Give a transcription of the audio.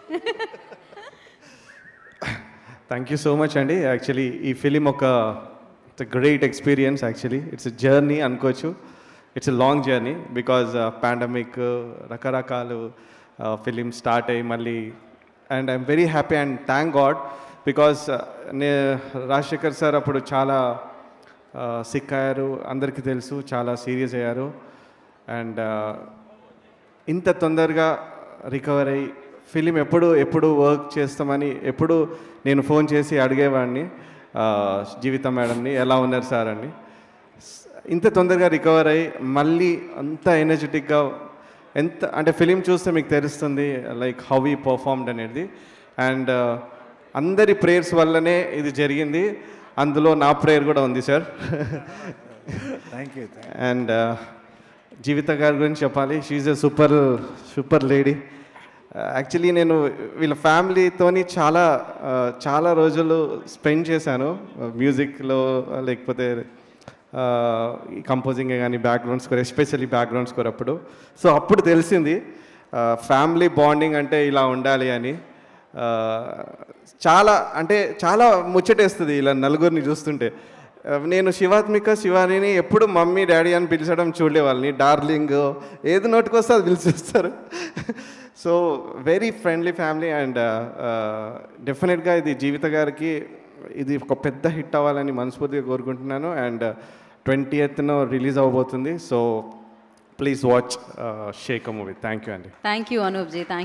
Thank you so much అండి. Actually ఈ film it's a great experience. Actually it's a journey అనుకోవచ్చు. It's a long journey because pandemic రకరకాలు film start అయ్యి మళ్ళీ and I'm very happy and thank god because Rajasekhar sir అప్పుడు చాలా sick అయ్యారు, అందరికీ తెలుసు, చాలా సీరియస్ అయ్యారు. అండ్ ఇంత తొందరగా రికవర్ అయ్యి ఫిలిం ఎప్పుడు వర్క్ చేస్తామని ఎప్పుడు నేను ఫోన్ చేసి అడిగేవాడిని జీవిత మేడంని, ఎలా ఉన్నారు సార్ అని. ఇంత తొందరగా రికవర్ అయ్యి మళ్ళీ అంత ఎనర్జెటిక్గా ఎంత అంటే ఫిలిం చూస్తే మీకు తెలుస్తుంది లైక్ హౌ ఈ పర్ఫార్మ్డ్ అనేది. అండ్ అందరి ప్రేయర్స్ వల్లనే ఇది జరిగింది, అందులో నా ప్రేయర్ కూడా ఉంది sir. Thank you. And Jeevitha గారి గురించి చెప్పాలి. She's a super lady. Actually నేను వీళ్ళ ఫ్యామిలీతోని చాలా రోజులు స్పెండ్ చేశాను మ్యూజిక్లో, లేకపోతే ఈ కంపోజింగ్ కానీ background score, especially background score అప్పుడు. సో అప్పుడు తెలిసింది ఫ్యామిలీ బాండింగ్ అంటే ఇలా ఉండాలి అని. చాలా ముచ్చటేస్తుంది ఇలా నలుగురిని చూస్తుంటే. నేను శివాని ఎప్పుడు మమ్మీ డాడీ అని పిలిచడం చూడలేవాళ్ళని, డార్లింగ్ ఏది నోటికొస్తే అది పిలిచేస్తారు. So very friendly family. And డెఫినెట్గా ఇది జీవిత గారికి ఇది ఒక పెద్ద హిట్ అవ్వాలని మనస్ఫూర్తిగా కోరుకుంటున్నాను. అండ్ 20th రిలీజ్ అవ్వబోతుంది. So please watch Shekar movie. Thank you అండి. Thank you Anoop G.